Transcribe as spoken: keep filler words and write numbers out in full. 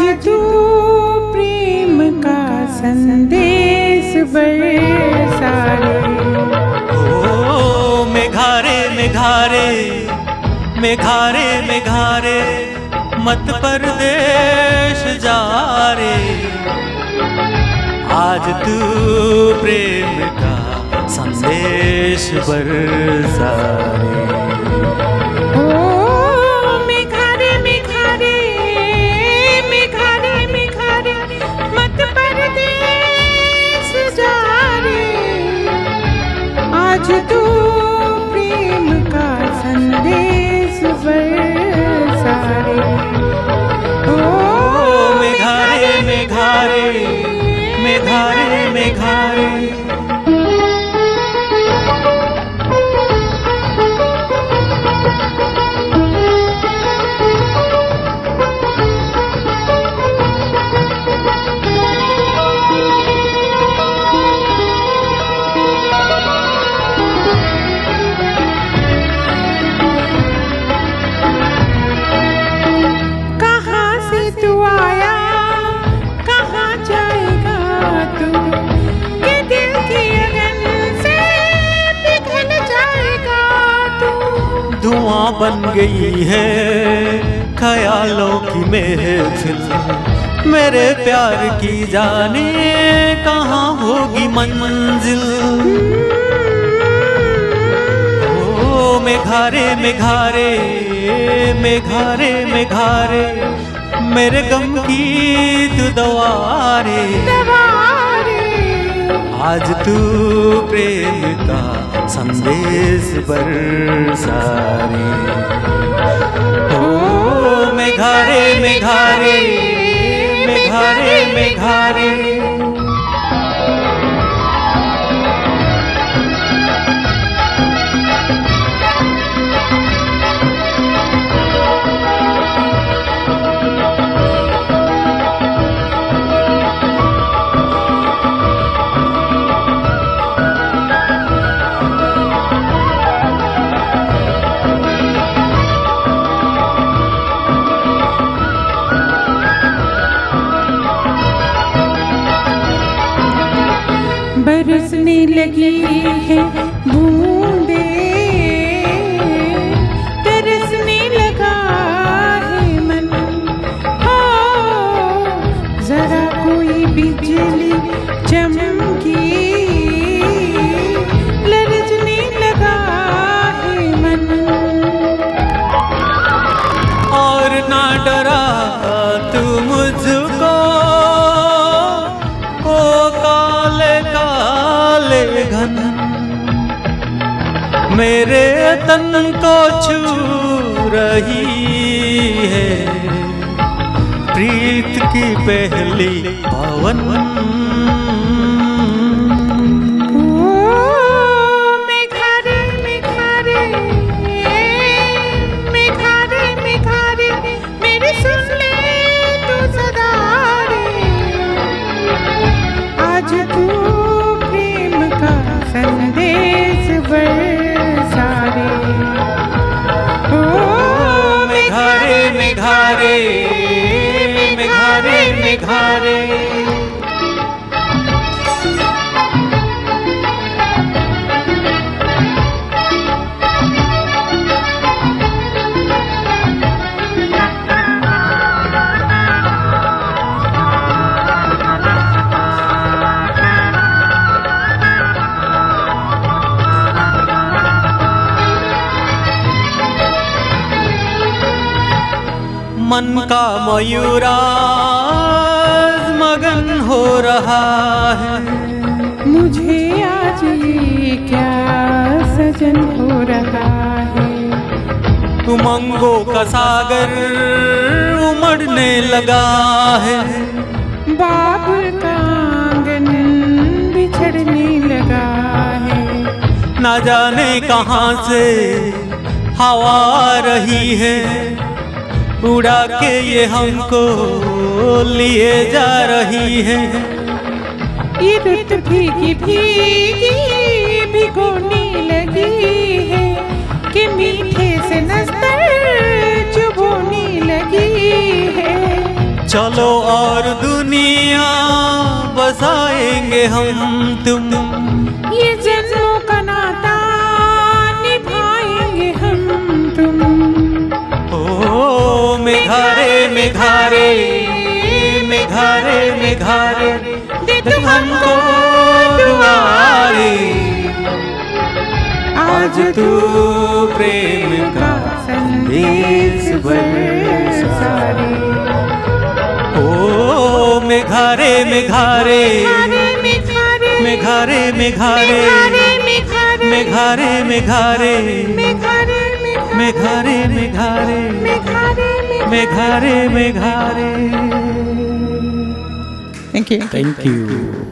तू प्रेम का संदेश बरसा रे। ओ मेघारे मेघारे मेघारे मेघारे मत परदेश जा रे। आज तू प्रेम का संदेश बरसा रे। आज तू प्रेम का संदेश बरसा रे। ओ मेघारे मेघारे मेघारे मेघारे धुआं बन गई है ख्यालों की महफिल। मेरे प्यार की जाने कहाँ होगी मंजिल। ओ मेघारे मेघारे मेघारे मेघारे मेरे गम की तू दवारे। आज तू प्रेम का संदेश बरसा रे। ओ मेघारे मेघारे मेघारे मेघारे बरसने लगी है बूंदे, तरसने लगा है मन। हो जरा कोई बिजली चमकी, लरजने लगा है मन। और ना डरा तू मुझको घन, मेरे तन को छू रही है प्रीत की पहली पवन। मेघारे मेघारे मेघारे मेघारे मेरी सुन ले तू सदा रे। आज तू संदेश बरसा रे। ओ मेघारे मेघारे मेघारे मेघारे मन का मयूरा मगन हो रहा है। मुझे आज ये क्या सजन हो रहा है। उमंगों का सागर उमड़ने लगा है। बाबुल का आंगन बिछड़ने लगा है। ना जाने कहाँ से हवा आ रही है, उड़ा के ये हमको लिए जा रही है। ये रुत भीगी भीगी भिगोने लगी है कि मीठे से नस्तर चुभोने लगी है। चलो और दुनिया बसाएंगे हम तुम, ये जन्मों का नाता निभाएंगे हम तुम। ओ मेघारे मेघारे मेघारे मेघारे दे तू हमको दुआरे, आज तू प्रेम का संदेश बरसा रे। ओ मेघारे मेघारे मेघारे मेघारे मेघारे मेघारे मेघारे मेघारे मेघारे मेघारे। Thank you. Thank you.